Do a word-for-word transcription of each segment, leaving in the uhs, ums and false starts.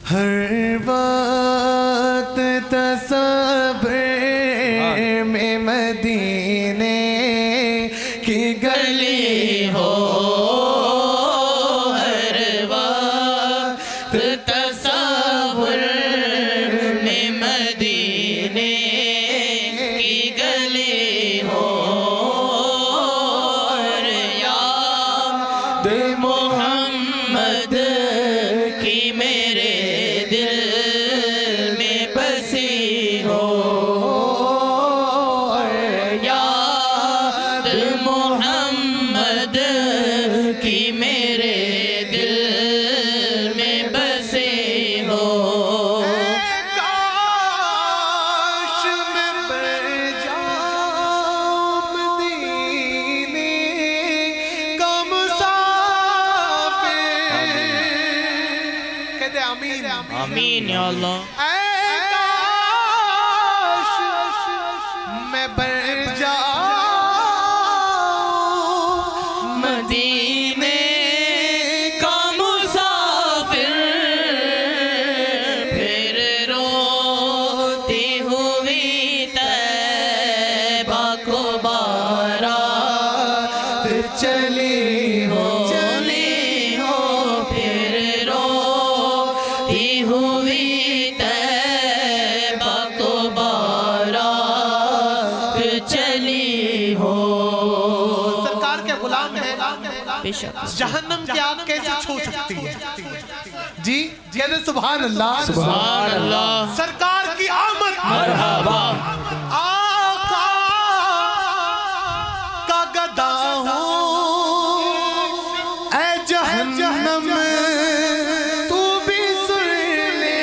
हर बात तसव्वुर में मदीने की गली हो, हर बात तसव्वुर में मदीने की गली हो, और याद मोहम्मद की मेरे दिल में बसी हो, और याद मोहम्मद की मेरे दिल में बसी हो। काश मैं मर जाऊं मदीने का मुसाफिर। कहते आमीन आमीन या अल्लाह। काश मैं मर जाऊं मदीने का मुसाफिर, फिर रोती हुई तैबा को बारात चली हो, चली हो, फिर रोती हुई तैबा को बारात चली हो। सरकार के गुलाम है, बेशक जहन्नम की आग कैसे छू सकती है? जी कहते सुभान अल्लाह, सुभान अल्लाह। सरकार की आमद मरहबा। आका का गदा हूँ, ऐ जहन्नम तू भी सुन ले,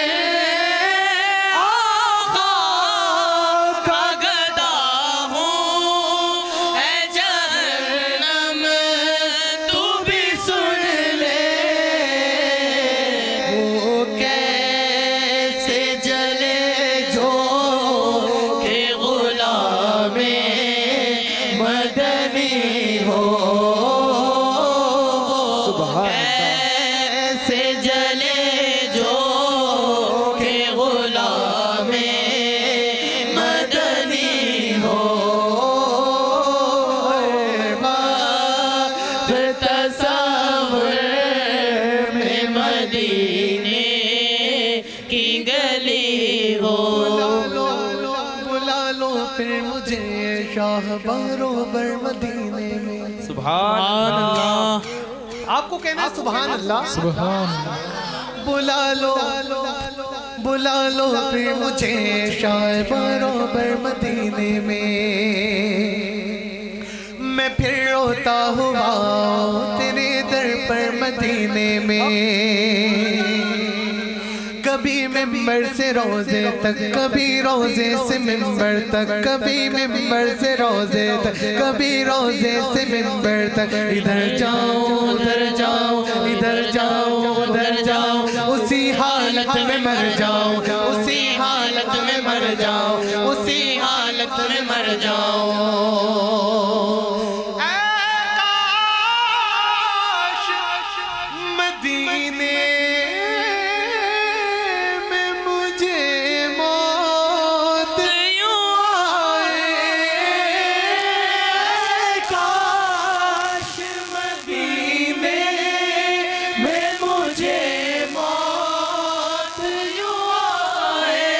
आका का गदा हूँ, ऐ जहन्नम तू भी सुन ले, वो कैसे जले जो के गुलामे मदनी हो, कैसे जले जो के गुलामे मदनी हो, बात तसव्वुर में मदीने की गली हो। बुला लो फिर मुझे शाह बरोबर मदीने में। सुभान अल्लाह। आपको कहना है सुभान अल्लाह, सुभान बुला लो बुला लो फिर मुझे शाह बरोबर मदीने में। मैं फिर रोता हुआ तेरे दर पर मदीने में, कभी मिंबर से रोजे तक, कभी रोजे से मिंबर तक, कभी मिंबर से रोजे तक, कभी रोजे से मिंबर तक, इधर जाओ उधर जाओ, इधर जाओ उधर जाओ, उसी हालत में मर जाओ, उसी हालत में मर जाओ, उसी हालत में मर जाओ। काश मदीने में मुझे मौत यूं आए, काश मदीने में मुझे मौत यूं आए,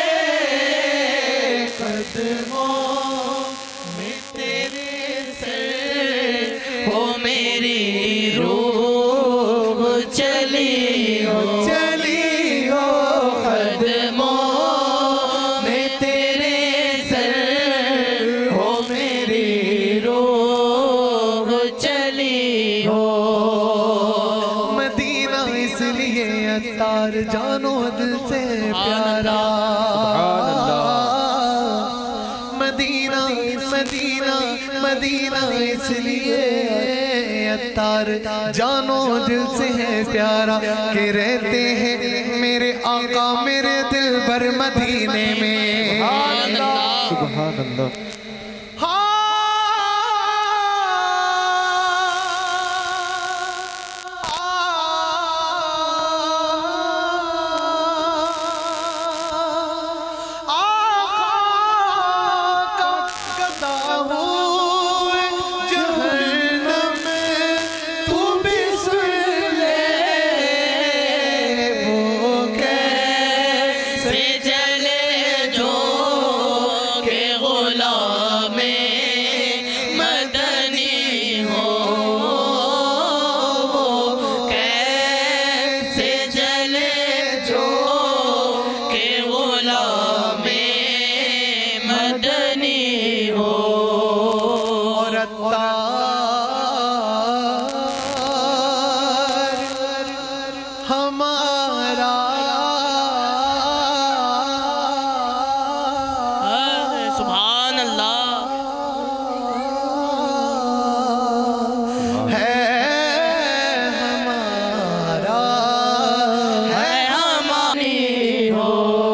कदमों में तेरे सर हो मेरी रूह चली हो, चली हो, कदमों में तेरे सर हो मेरी रूह चली हो। मदीना इसलिए अत्तार जानो दिल से प्यारा, मदीना मदीना मदीना इसलिए अत्तार जानो दिल से है प्यारा, के रहते हैं मेरे आका मेरे दिल भर मदीने में। सुभान अल्लाह। हाँ हमारा सुभान अल्लाह है हमारा है हमारी हो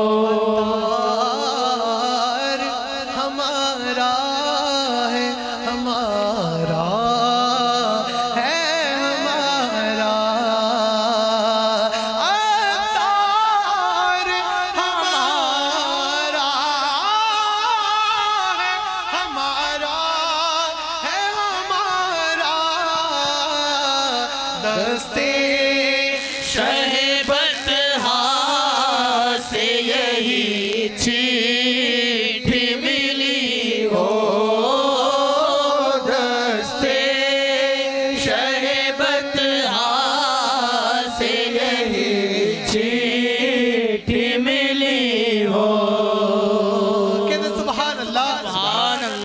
हमारा है हमारा है हमारा अतार हमारा है हमारा है हमारा दस्ते